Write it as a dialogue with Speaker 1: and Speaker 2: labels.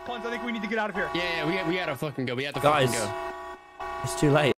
Speaker 1: puns. I think we need to get out of here.
Speaker 2: Yeah, we gotta fucking go. We have to
Speaker 3: Guys,
Speaker 2: fucking go.
Speaker 3: it's too late.